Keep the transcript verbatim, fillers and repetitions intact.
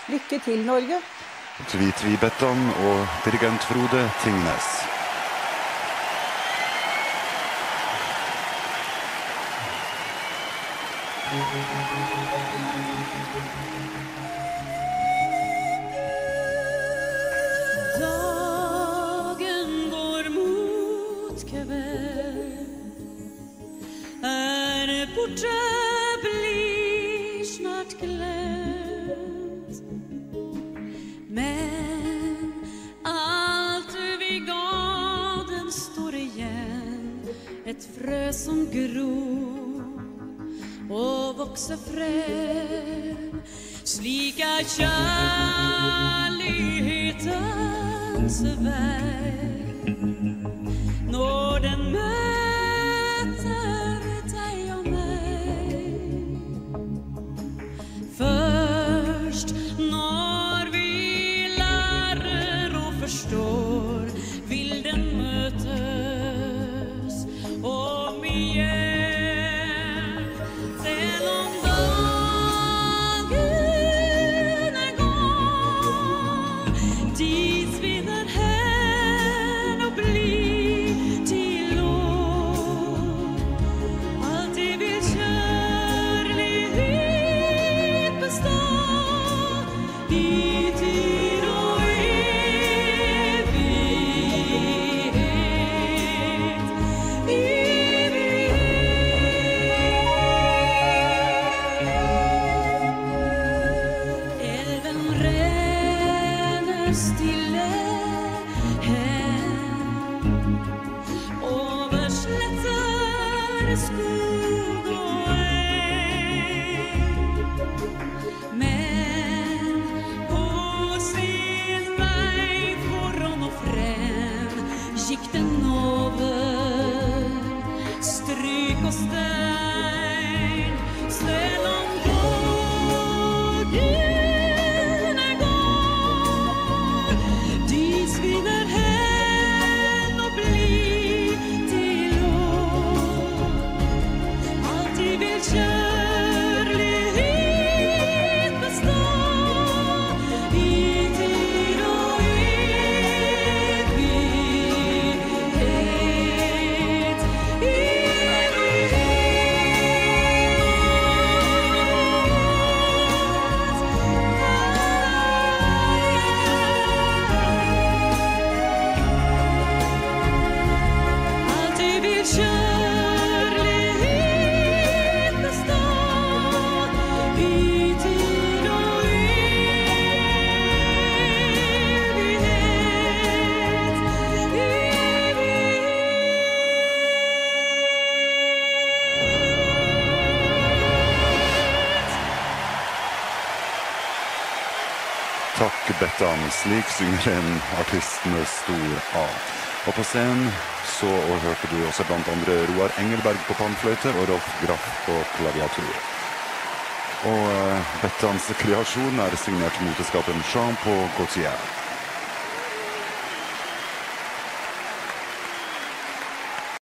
Lykke til, Norge! Tvi Tvi Bettan og dirigent Frode Tingnes. Dagen går mot kveld, er borte blir snart glemt, men alt vi ga den står igjen, et frø som gror og vokser frem, slik er kjærlighetens vei. Når den møter deg og meg, først når vi lærer og forstår, vil den møtes om igjen. Stille hen over sletter, skog og eng, men på sin vei foran og frem gikk den over stryk og stein, selv om dagen Takk, Bettan. Slik synger en artist med stor A. Og på scenen så og hørte du også blant andre Roar Engelberg på pannfløyte og Rolf Graff på klaviatur. Og uh, Bettans kreasjon er signert moteskapen Jean på Gaultier.